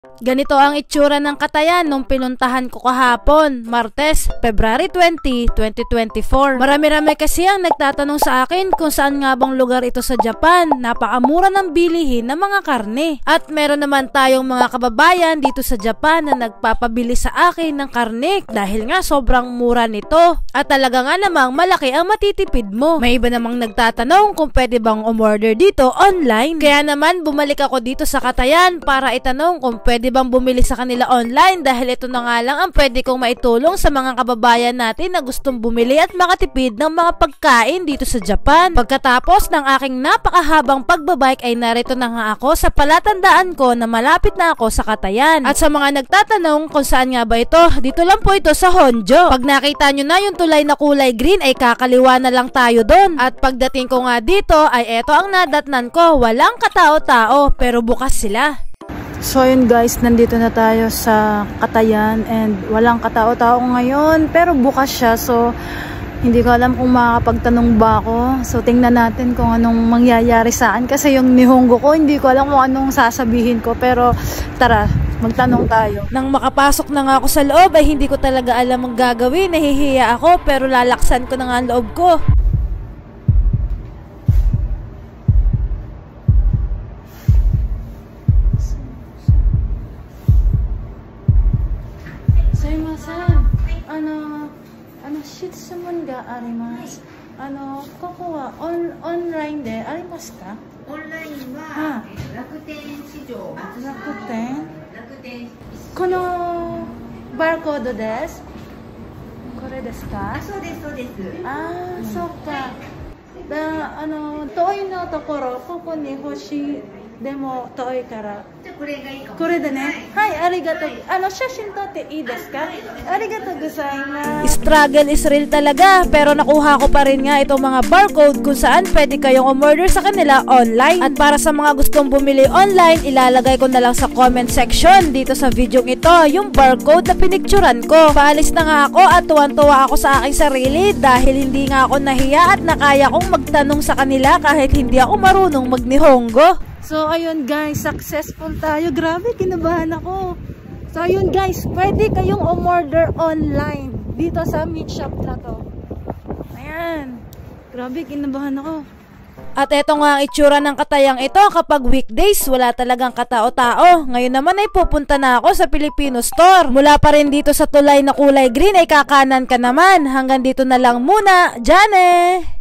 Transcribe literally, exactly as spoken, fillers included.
Ganito ang itsura ng Katayan nung pinuntahan ko kahapon, Martes, February twenty, twenty twenty-four. Marami-rami kasi ang nagtatanong sa akin kung saan nga bang lugar ito sa Japan. Napakamura ng bilihin ng mga karne. At meron naman tayong mga kababayan dito sa Japan na nagpapabili sa akin ng karne dahil nga sobrang mura nito. At talaga nga namang malaki ang matitipid mo. May iba namang nagtatanong kung pwede bang umorder dito online. Kaya naman bumalik ako dito sa Katayan para itanong kung pwede bang bumili sa kanila online dahil ito na nga lang ang pwede kong maitulong sa mga kababayan natin na gustong bumili at makatipid ng mga pagkain dito sa Japan. Pagkatapos ng aking napakahabang pagbabike ay narito na nga ako sa palatandaan ko na malapit na ako sa Katayan. At sa mga nagtatanong kung saan nga ba ito, dito lang po ito sa Honjo. Pag nakita nyo na yung tulay na kulay green ay kakaliwa na lang tayo doon. At pagdating ko nga dito ay eto ang nadatnan ko, walang katao-tao pero bukas sila. So yun guys, nandito na tayo sa Katayan and walang katao-tao ngayon pero bukas siya, so hindi ko alam kung makakapagtanong ba ako. So tingnan natin kung anong mangyayari sa akin kasi yung Nihongo ko hindi ko alam kung anong sasabihin ko, pero tara, magtanong tayo. Nang makapasok na nga ako sa loob ay hindi ko talaga alam ang gagawin, nahihiya ako pero lalaksan ko na nga ang loob ko. Ano, ano, shitsumun ga arimasu. Ano, koko wa on, online de arimasu ka? Online wa Rakuten Shijo. Rakuten? Rakuten. Kono barcode desu. Kore desu ka? Ah, so desu, so desu. Ah, so ka. Da, ano, toi no tokoro, koko ni hoshi demo toi kara. これがいいかも。 これでね。はい、ありがとう。あの、写真撮っていいですか？ありがとうございます。Struggle is real talaga, pero nakuha ko pa rin nga itong mga barcode kung saan pwede kayong umorder sa kanila online. At para sa mga gustong bumili online, ilalagay ko na lang sa comment section dito sa video ito yung barcode na pinicturan ko. Paalis na nga ako at tuwan-tuwa ako sa aking sarili dahil hindi nga ako nahiya at nakaya kong magtanong sa kanila kahit hindi ako marunong mag-Nihongo. So, ayun guys, successful tayo. Grabe, kinabahan ako. So, ayun guys, pwede kayong umorder online dito sa meat shop na to. Ayan. Grabe, kinabahan ako. At eto nga ang itsura ng Katayang ito kapag weekdays, wala talagang katao-tao. Ngayon naman ay pupunta na ako sa Filipino store. Mula pa rin dito sa tulay na kulay green ay kakanan ka naman. Hanggang dito na lang muna. Diyan eh!